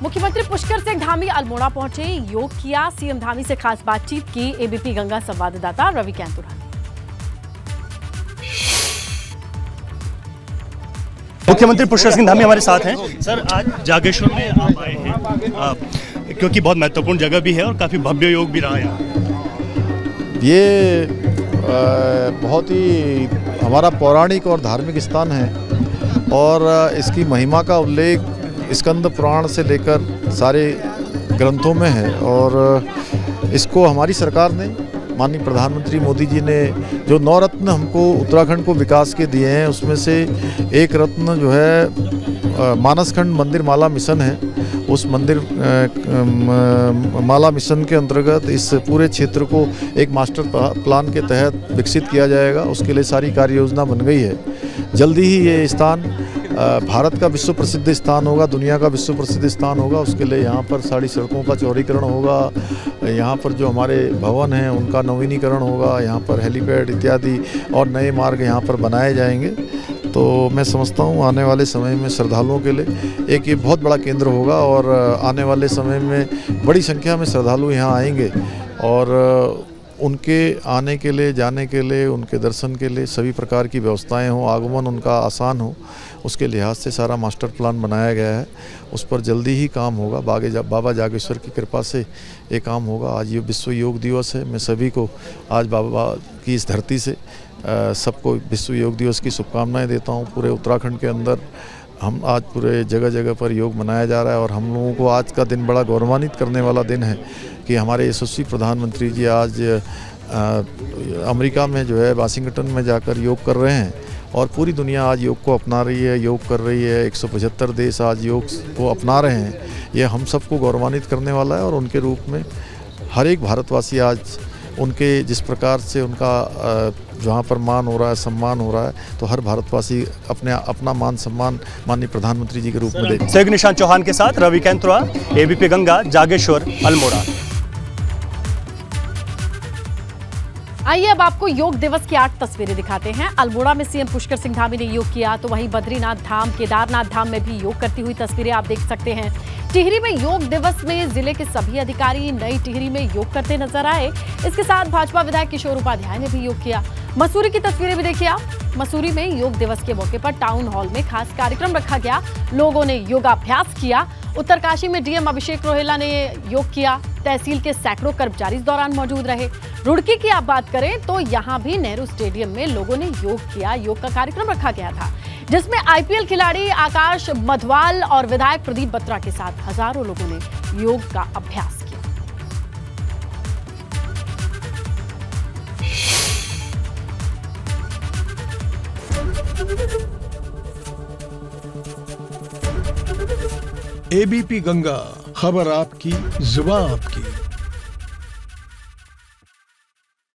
मुख्यमंत्री पुष्कर सिंह धामी अल्मोड़ा पहुंचे, योग किया। सीएम धामी से खास बातचीत की एबीपी गंगा संवाददाता रवि कैंतुरा। मुख्यमंत्री पुष्कर सिंह धामी हमारे साथ हैं। सर, आज जागेश्वर में आप आए हैं क्योंकि बहुत महत्वपूर्ण जगह भी है और काफ़ी भव्य योग भी रहा है। ये बहुत ही हमारा पौराणिक और धार्मिक स्थान है और इसकी महिमा का उल्लेख स्कंद पुराण से लेकर सारे ग्रंथों में है और इसको हमारी सरकार ने, माननीय प्रधानमंत्री मोदी जी ने जो 9 रत्न हमको उत्तराखंड को विकास के दिए हैं, उसमें से एक रत्न जो है मानसखंड मंदिर माला मिशन है। उस मंदिर माला मिशन के अंतर्गत इस पूरे क्षेत्र को एक मास्टर प्लान के तहत विकसित किया जाएगा। उसके लिए सारी कार्य योजना बन गई है। जल्दी ही ये स्थान भारत का विश्व प्रसिद्ध स्थान होगा, दुनिया का विश्व प्रसिद्ध स्थान होगा। उसके लिए यहाँ पर सारी सड़कों का चौड़ीकरण होगा, यहाँ पर जो हमारे भवन हैं उनका नवीनीकरण होगा, यहाँ पर हेलीपैड इत्यादि और नए मार्ग यहाँ पर बनाए जाएंगे। तो मैं समझता हूँ आने वाले समय में श्रद्धालुओं के लिए एक ये बहुत बड़ा केंद्र होगा और आने वाले समय में बड़ी संख्या में श्रद्धालु यहाँ आएंगे और उनके आने के लिए, जाने के लिए, उनके दर्शन के लिए सभी प्रकार की व्यवस्थाएं हों, आगमन उनका आसान हो, उसके लिहाज से सारा मास्टर प्लान बनाया गया है। उस पर जल्दी ही काम होगा। बाबा जागेश्वर की कृपा से ये काम होगा। आज ये विश्व योग दिवस है। मैं सभी को आज बाबा की इस धरती से सबको विश्व योग दिवस की शुभकामनाएं देता हूँ। पूरे उत्तराखंड के अंदर हम आज पूरे जगह जगह पर योग मनाया जा रहा है और हम लोगों को आज का दिन बड़ा गौरवान्वित करने वाला दिन है कि हमारे यशस्वी प्रधानमंत्री जी आज अमेरिका में जो है वाशिंगटन में जाकर योग कर रहे हैं और पूरी दुनिया आज योग को अपना रही है, योग कर रही है। 175 देश आज योग को अपना रहे हैं। ये हम सबको गौरवान्वित करने वाला है और उनके रूप में हर एक भारतवासी आज उनके जिस प्रकार से उनका जहाँ पर मान हो रहा है, सम्मान हो रहा है, तो हर भारतवासी अपना मान सम्मान माननीय प्रधानमंत्री जी के रूप में दे। सहयोगी निशांत चौहान के साथ रवि कैंतुरा, एबीपी गंगा, जागेश्वर, अल्मोड़ा। आइए अब आपको योग दिवस की 8 तस्वीरें दिखाते हैं। अल्मोड़ा में सीएम पुष्कर सिंह धामी ने योग किया, तो वहीं बद्रीनाथ धाम, केदारनाथ धाम में भी योग करती हुई तस्वीरें आप देख सकते हैं। टिहरी में योग दिवस में जिले के सभी अधिकारी नई टिहरी में योग करते नजर आए। इसके साथ भाजपा विधायक किशोर उपाध्याय ने भी योग किया। मसूरी की तस्वीरें भी देखिए आप। मसूरी में योग दिवस के मौके पर टाउन हॉल में खास कार्यक्रम रखा गया। लोगों ने योगाभ्यास किया। उत्तरकाशी में डीएम अभिषेक रोहेला ने योग किया। तहसील के सैकड़ों कर्मचारी इस दौरान मौजूद रहे। रुड़की की आप बात करें तो यहाँ भी नेहरू स्टेडियम में लोगों ने योग किया। योग का कार्यक्रम रखा गया था जिसमें आईपीएल खिलाड़ी आकाश मधवाल और विधायक प्रदीप बत्रा के साथ हजारों लोगों ने योग का अभ्यास किया। एबीपी गंगा, खबर आपकी, जुबान आपकी।